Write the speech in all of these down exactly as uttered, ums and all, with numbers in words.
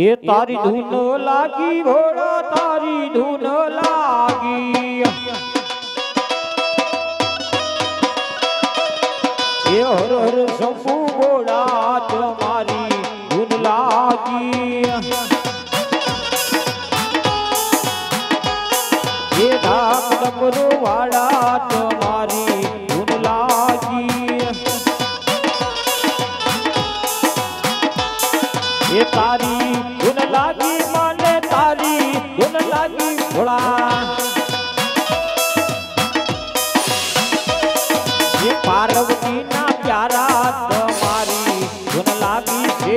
ये तारी धुन लागी घोड़ा तारी धुन लागी ये हर हर शंभु घोड़ा तुम्हारी धुन लागी ये ढाक डमरू वाला तुम्हारी धुन लागी ये तारी धुन लागी माने तारी धुन लागी घोड़ा ये पार्वती ना प्यारा तुम्हारी धुन लागी छे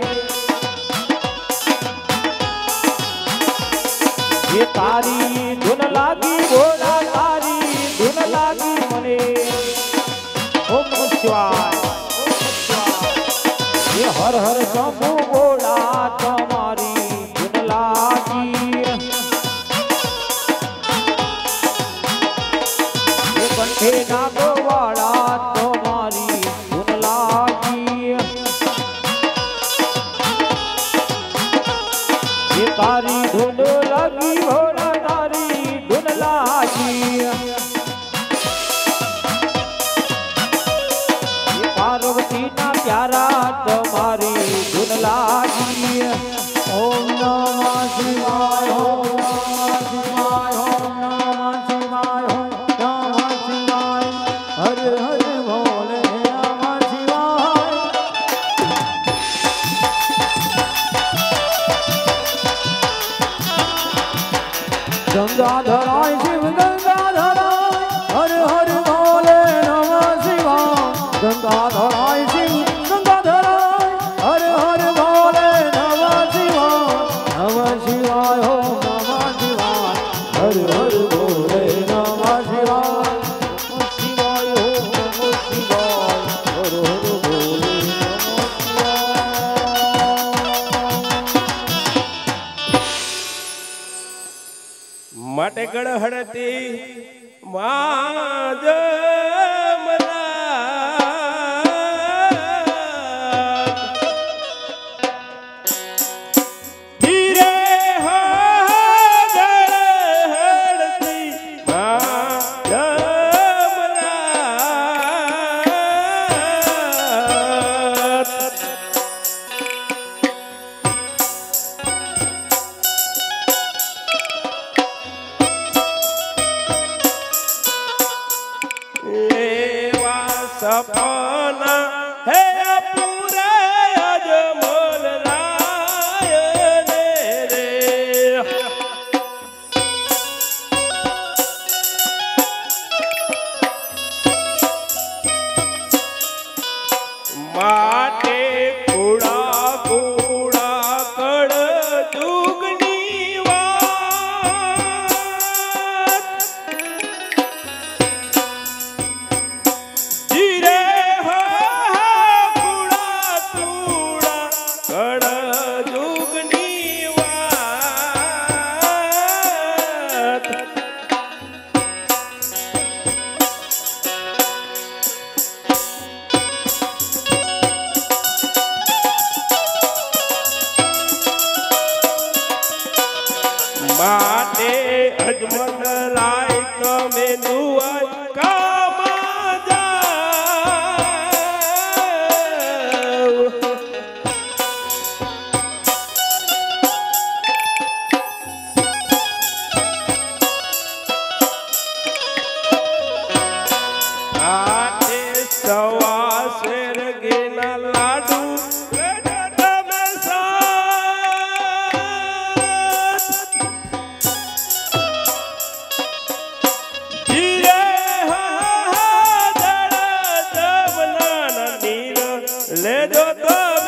ये तारी धुन लागी घोड़ा तारी धुन लागी मने ओम नमः शिवाय ये हर हर शंभु घोड़ा तुम्हारी धुन लागी ये कंठे नागवाड़ा तुम्हारी धुन लागी ये तारी धुन लगी घोड़ा तारी धुन लागी ये पार्वती ना प्यारा तुम्हारी धुन लागी ओम नमः शिवाय ओम नमः शिवाय ओम नमः शिवाय ओम नमः शिवाय हर हर भोले नमः शिवाय गंगाधराय शिव गंगाधराय हर हर भोले नमः शिवाय गंगाधराय शिव गंगाधराय हर हर भोले नमः शिवाय नमः शिवाय ओम नमः शिवाय हर हर भोले नमः शिवाय नमः शिवाय ओम नमः शिवाय हर हर भोले नमः शिवाय माटे गड़हड़ती माज मला धीरे हो गड़हड़ती माज मला लेवा सपना है पूरा अजमल राय रे माटे कूड़ा कूड़ा कड़ जुगनी धीरे हो कूड़ा कूड़ा कड़ जुगनी वात माटे अजमल राय कमे नुआय कामा जाओ आटे सवा शेर गेना लाडू ले जो तब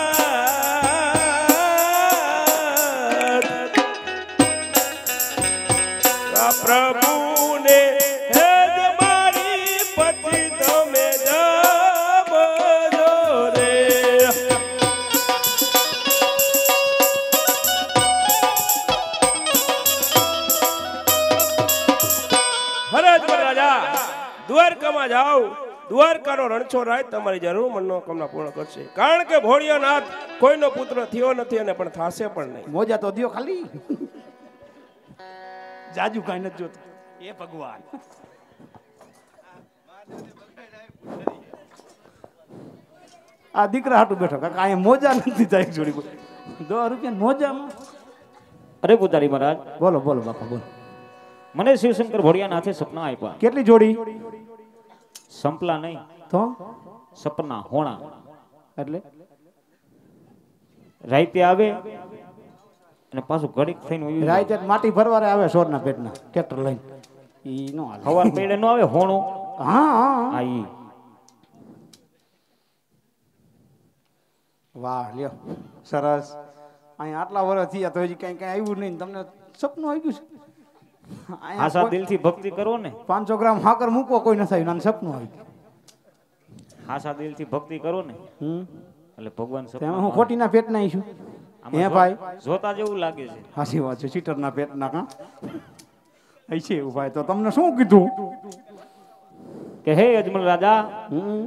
साथ प्रभु ने है जमारी पति तो में जब जो रे हरज राजा द्वारका में जाओ દ્વારકાનો રણછોડ રાય તમારી જરૂર મનોકામના પૂર્ણ કરશે. કારણ કે ભોળિયાનાથ કોઈનો પુત્ર થયો નથી અને પણ થાશે પણ નહીં. મોજા તો દિયો ખાલી જાજુ કાઈ નથી જોતું. એ ભગવાન આ દીકરા હાટું બેઠો કાકા અહીંયા મોજા નથી જાય જોડી દો રૂપિયા મોજામાં. અરે પુજારી મહારાજ, બોલો બોલો બાપા બોલો. મને શિવશંકર ભોળિયાનાથે સપના આપ્યા. કેટલી જોડી? સંપલા નહીં તો સપના હોણા. એટલે રાઈતે આવે અને પાછું ઘડીક થઈને ઉઈ જાય. રાઈતે માટી ભરવારે આવે સોરના પેટના ટ્રેક્ટર લઈને. ઈ નો હાલે. હવાર પેડે નો આવે હોણું. હા હા આ ઈ વાહ લ્યો સરસ. અહીંયા આટલા વર્ષ થયા તો હજી કઈ કઈ આવ્યું નહીં. તમને સપનું આવી ગયું છે? આશા દિલથી ભક્તિ કરો ને. પાંચસો ગ્રામ હાકર મૂકો કોઈ ન થાય. નાનું સપનું આવી ગયું. આશા દિલથી ભક્તિ કરો ને હમ એટલે ભગવાન તેમાં સપના હું ખોટીના પેટના છું. આમાં હે જો- ભાઈ જોતા જેવું લાગે છે. હાસી વાત છે. ચીટરના પેટના કા અહીં છે એવું ભાઈ. તો તમને શું કીધું? કે હે અજમલ રાજા, હમ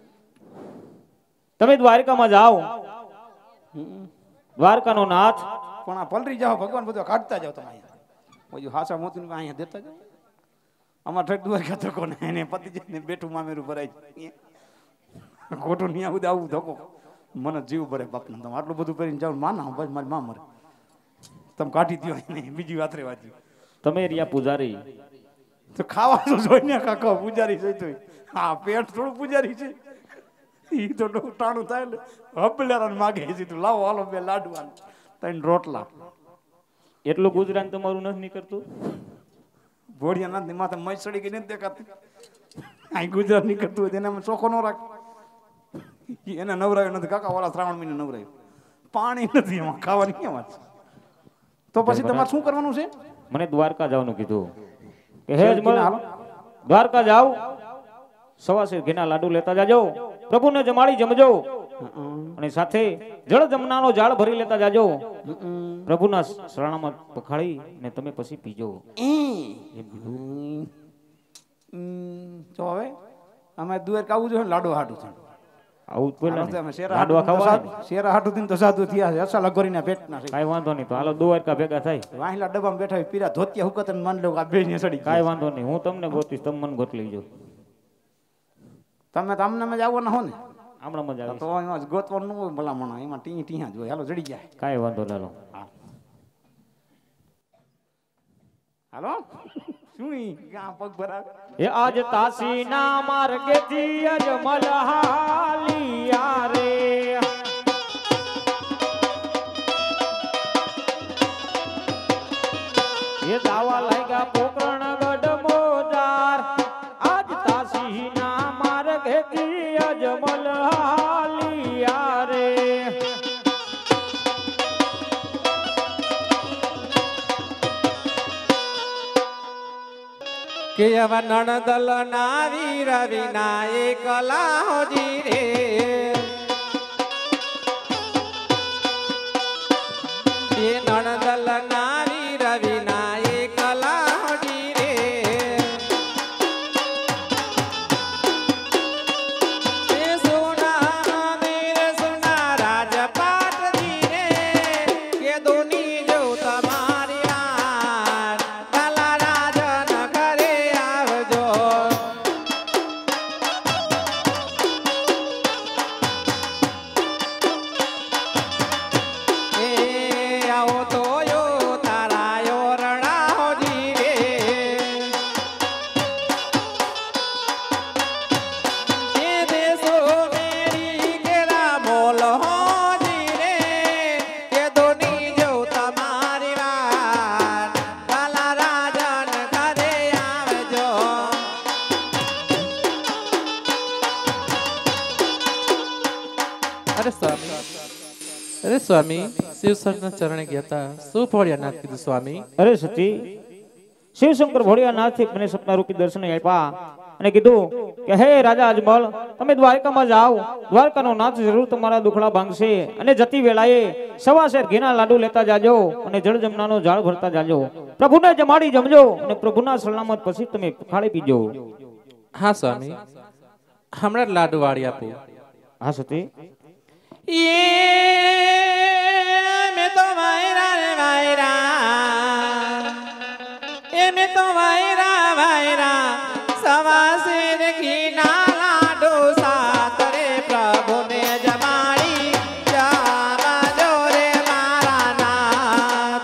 તમે દ્વારકામાં જાઓ. હમ. દ્વારકાનો નાથ પણ આ પલરી જાઓ ભગવાન બધું કાઢતા જાઓ તમે અહીંયા. બધું હાસા મોતી અહીંયા દેતા જાઓ. અમાર ઠેક દ્વારકા ધક્કો ને એને પતિ જઈને બેઠું મામેરું ભરાય છે. ખોટું નહીં આવું આવું ધક્કો મને જીવ પડે બાપને. તમે આટલું બધું કરીને જાઓ માના બસ મારી માં મરે. તમે કાઢી દો એને બીજી વાત રે વાંચી. તમે રિયા પૂજારી. તો ખાવા તો જોઈને કાકા પૂજારી છે તો હા પેટ થોડું પૂજારી છે. ઈ તો ટાણું થાય એટલે હબલેરાને માગે છે. તું લાવો હાલો બે લાડવા ત્રણ રોટલા. એટલું ગુજરાન તમારું નથી નીકળતું. ભોળિયા નથી માથે મય સડી ગઈ નથી દેખાતી. આ ગુજરાત નીકળતું હોય એને ચોખ્ખો ન રાખ. એને નવરાયો નથી કાકા. વાળા શ્રાવણ મહિને નવરાયું. પાણી નથી એમાં ખાવાની ક્યાં વાત છે? તો પછી તમારે શું કરવાનું છે? મને દ્વારકા જવાનું કીધું કે હે અજમલ, દ્વારકા જાઓ, સવાસેર ઘીના લાડુ લેતા જાજો, પ્રભુને જમાડી જમજો અને સાથે જળ જમનાનો જાળ ભરી લેતા જાજો. પ્રભુના શરણામાં પખાડી ને તમે પછી પીજો. તો હવે અમે દુવેર કાવું જોઈએ લાડુ હાટું છે. આવું પેલા શેરા લાડવા ખાવા શેરા હાટું થી તો સાધુ થયા છે. અસલ અગોરીના પેટના છે. કાઈ વાંધો નહીં. તો હાલો દ્વારકા ભેગા થાય. વાહિલા ડબ્બામાં બેઠા હોય પીરા ધોતિયા હુકત ને માન લો આ બે ને સડી કાઈ વાંધો નહીં. હું તમને ગોતીશ, તમે મને ગોત લેજો. તમે તમને મજા આવવાના હો ને હમણાં મજા આવે. તો એમાં જ ગોતવાનું ન હોય ભલામણ. એમાં ટી ટીયા જોઈએ. હાલો જડી જાય. કાઈ વાંધો લાલો. હાલો શું ઈ ક્યાં પગ ભરાવે? એ આજ તાસીના માર્ગેથી અજમલ હાલિયા રે. એ દાવા લાગ્યા પોકરણ ગઢ મોજાર. આજ તાસીના માર્ગેથી અજમલ હાલિયા રે. કે આવા નણદલ નારી રવિના એકલા હોજી રે. એ નણદલ નારી રવિના એકલા હોજી રે. એ સોના નીર સોના રાજપાટ જી રે. કે દોની જો તમારી આર કાલા રાજન કરે આવજો. એ આવો તો યો તારા યો રણા હોજી રે. એ દેશો મેરી કેરા મોલ હોજી રે. કે દોની જો તમારી વાત કાલા રાજન કરે આવજો. અરે સ્વામી, અરે સ્વામી, શિવશંકરના ચરણે ગયા હતા. શું ભોળિયાનાથ કીધું સ્વામી? અરે સતી, શિવશંકર ભોળિયાનાથે મને સપના રૂપી દર્શન આપ્યા અને કીધું કે હે રાજા અજમલ, તમે દ્વારકામાં જાઓ. દ્વારકાનો નાથ જરૂર તમારા દુખડા ભાંગશે અને જતી વેળાએ સવાસેર ઘીના લાડુ લેતા જાજો અને જળ જમનાનો જાળ ભરતા જાજો. પ્રભુને જમાડી જમજો અને પ્રભુના સલામત પછી તમે ખાડી પીજો. હા સ્વામી. હમણાં જ લાડુ વાળી આપું. હા સતી ये मैं तो वायरा रे वायरा ये मैं तो वायरा वायरा सवा सिर की नाला डोसा तरे प्रभु ने जमाड़ी जावा जो रे मारा नाथ.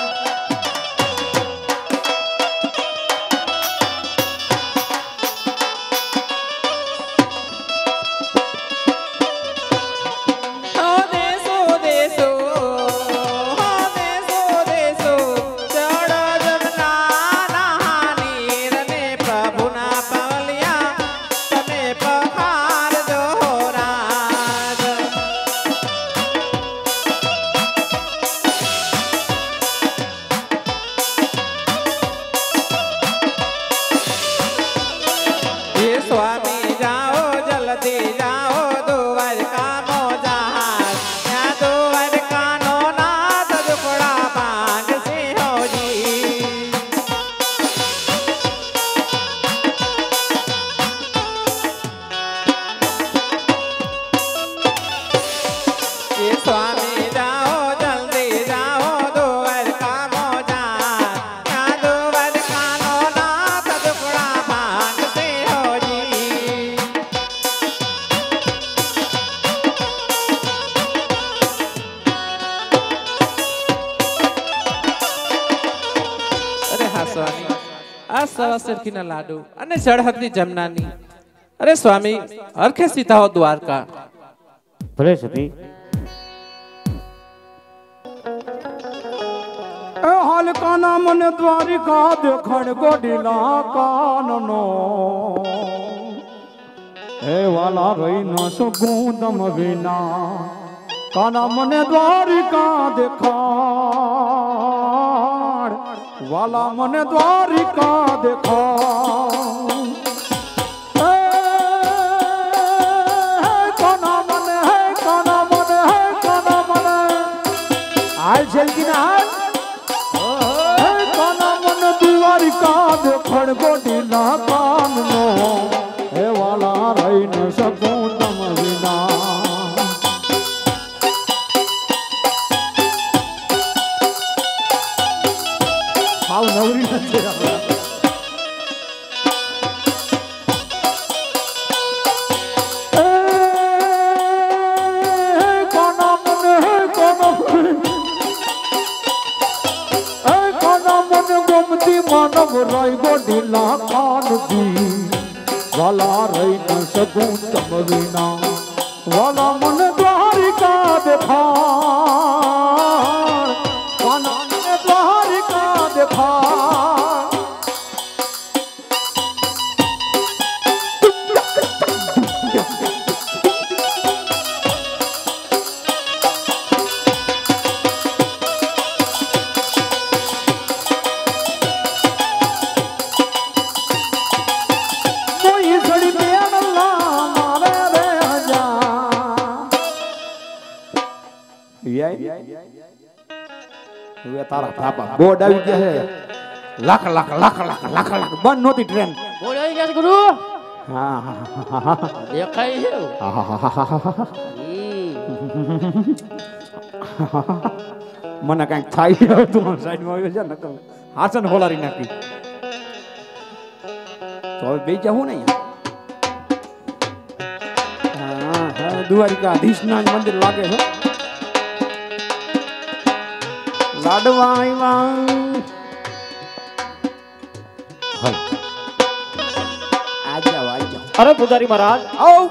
स्वामी जाओ जल्दी जाओ द्वारका मोजाहार या द्वारका नो नाथ दुखड़ा पांग से हो जी. ये स्वामी जाओ जल्दी जाओ द्वारका मोजाहार या द्वारका नो नाथ दुखड़ा पांग से हो जी. અરે હા સ્વામી આ સવા સરખીના લાડુ અને ચઢહદની જમનાની. અરે સ્વામી હરખે સીધા હો દ્વારકા. ભલે સતી એ હાલ કાના મને દ્વારિકા દેખણ ગોડીલા કાનનો હે વાલા રહી ન સગું દમ વિના કાના મને દ્વારિકા દેખાડ વાલા મને દ્વારિકા દેખાડ હે કાના મને હે કાના મને હે કાના મને હાલ જલ્દી ના હાલ દ્વારિકા દેખણ ગોડીલા કાનનો હે વાલા રહી ન શકું તમ વિના હાવ નવરી નથી કોના મને હે કોના ગોમતી માનવ રાય ગોડીલા કાનજી વાલા રહી ન શકું તમ વિના વાલા મને દ્વારિકા દેખાડ કાના મને દ્વારિકા દેખાડ તારા બાપા બોર્ડ આવી ગયા છે લાખ લાખ લાખ લાખ લાખ લાખ બંધ નહોતી ટ્રેન બોર્ડ આવી ગયા છે ગુરુ. હા હા દેખાય છે. મને કઈક થાય તું સાઈડમાં આવ્યો છે ને હાસન હોલારી નાખી તો હવે બે જાઉં ને હા હા દ્વારિકાધીશના મંદિર લાગે છે લાડવા આવ્યા આ જાઓ આ જાઓ અરે પૂજારી મહારાજ આવ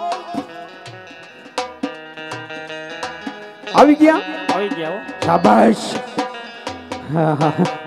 આવી ગયા આવી ગયા હો. શાબાશ હા હા